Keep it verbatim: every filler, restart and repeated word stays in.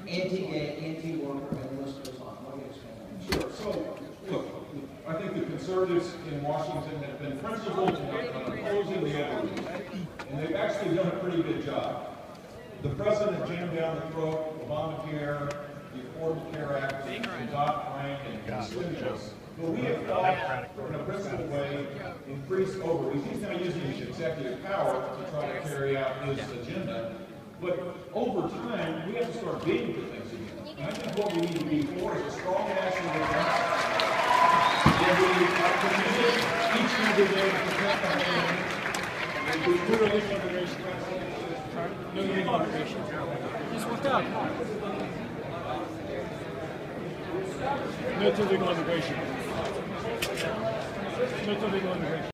anti-gay, anti-worker, and the list goes on. What do you expand on? Sure. So, look, I think the conservatives in Washington have been principled in opposing the overreach, and they've actually done a pretty good job. The president jammed down the throat, Obamacare, the Affordable Care Act, the Dodd-Frank, and stimulus. But we have fought in a principled way, increased overreach. He's now using his executive power to try to carry out his agenda. But over time, we have to start bidding for things again. And I think what we need to be for is a strong national defense. And we are committed each and every day to protect our family. And we clearly immigration. No immigration. Just walked out. No to legal immigration. No to legal immigration.